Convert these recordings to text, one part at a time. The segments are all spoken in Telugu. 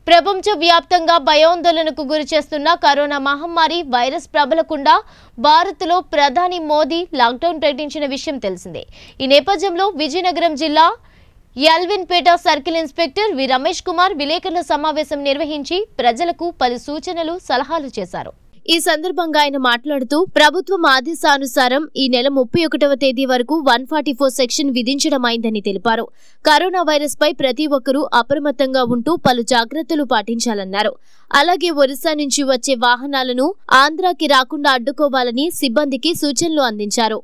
ప్రపంచ వ్యాప్తంగా భయాందోళనకు గురిచేస్తున్న కరోనా మహమ్మారి వైరస్ ప్రబలకుండా భారత్లో ప్రధాని మోదీ లాక్డౌన్ ప్రకటించిన విషయం తెలిసిందే. ఈ నేపథ్యంలో విజయనగరం జిల్లా Elwinpeta circle inspector V Ramesh Kumar విలేకరుల సమావేశం నిర్వహించి ప్రజలకు పలు సూచనలు సలహాలు చేశారు. ఈ సందర్భంగా ఆయన మాట్లాడుతూ ప్రభుత్వం ఆదేశానుసారం ఈ నెల 31వ తేదీ వరకు 144 సెక్షన్ విధించడమైందని తెలిపారు. కరోనా వైరస్ పై ప్రతి ఒక్కరూ అప్రమత్తంగా ఉంటూ పలు జాగ్రత్తలు పాటించాలన్నారు. అలాగే ఒరిస్సా నుంచి వచ్చే వాహనాలను ఆంధ్రాకి రాకుండా అడ్డుకోవాలని సిబ్బందికి సూచనలు అందించారు.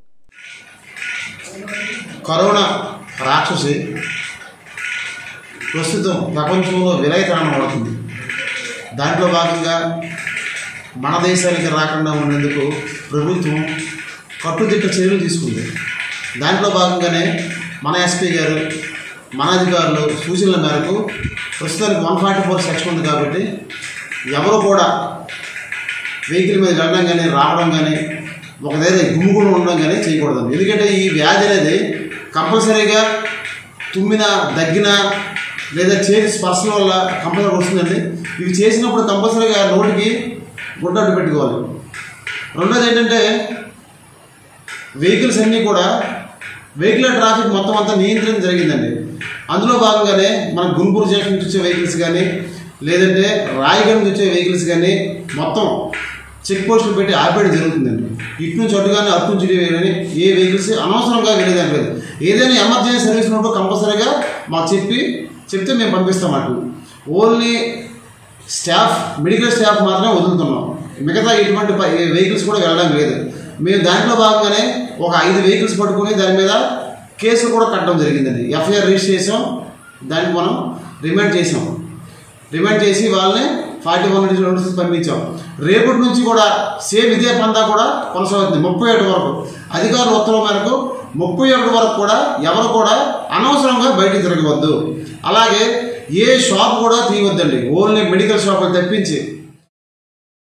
కరోనా రాక్షసి ప్రస్తుతం ప్రపంచంలో విలయతాండం అవుతుంది. దాంట్లో భాగంగా మన దేశానికి రాకుండా ఉండేందుకు ప్రభుత్వం కట్టుదిట్ట చర్యలు తీసుకుంది. దాంట్లో భాగంగానే మన ఎస్పీ గారు మన అధికారులు సూచనల మేరకు ప్రస్తుతానికి 144 సెక్షన్ ఉంది కాబట్టి ఎవరు కూడా వెహికల్ మీద వెళ్ళడం కానీ రావడం కానీ ఒక దగ్గర గుమ్ముగుడు ఉండడం కానీ చేయకూడదు. ఎందుకంటే ఈ వ్యాధి అనేది కంపల్సరీగా తుమ్మిన దగ్గిన లేదా చేసి స్పర్శల వల్ల కంపల్సరీ వస్తుందండి. ఇవి చేసినప్పుడు కంపల్సరీగా నోటికి గుడ్డట్టు పెట్టుకోవాలి. రెండోది ఏంటంటే వెహికల్స్ అన్నీ కూడా వెహికల్ ట్రాఫిక్ మొత్తం అంతా నియంత్రణ జరిగిందండి. అందులో భాగంగానే మన గుంటూరు జంక్షన్ నుంచి వచ్చే వెహికల్స్ కానీ లేదంటే రాయగఢ్ నుంచి వచ్చే వెహికల్స్ కానీ మొత్తం చెక్ పోస్టులు పెట్టి ఆపేయడం జరుగుతుందండి. ఇటు నుంచి అటు కానీ అటు నుంచి కానీ ఏ వెహికల్స్ అనవసరంగా వెళ్ళేదానికి లేదు. ఏదైనా ఎమర్జెన్సీ సర్వీస్ ఉన్నప్పుడు కంపల్సరీగా మాకు చెప్తే మేము పంపిస్తాం. అటు ఓన్లీ స్టాఫ్ మెడికల్ స్టాఫ్ మాత్రమే వదులుతున్నాం. మిగతా ఎటువంటి వెహికల్స్ కూడా వెళ్ళడం లేదు. మేము దాంట్లో భాగంగానే ఒక 5 వెహికల్స్ పట్టుకొని దాని మీద కేసులు కూడా కట్టడం జరిగిందండి. ఎఫ్ఐఆర్ రిజిస్టర్ చేసాం. దానికి మనం రిమాండ్ చేసి వాళ్ళని 41 నోటీసులు పంపించాం. రేపటి నుంచి కూడా సేమ్ ఇదే పందా కూడా కొనసాగుతుంది 31 వరకు. అధికారుల ఉత్తర్వుల మేరకు 31 వరకు కూడా ఎవరు కూడా అనవసరంగా బయటికి తిరగవద్దు. అలాగే ఏ షాప్ కూడా తీయవద్దండి. ఓన్లీ మెడికల్ షాపులు తప్పించి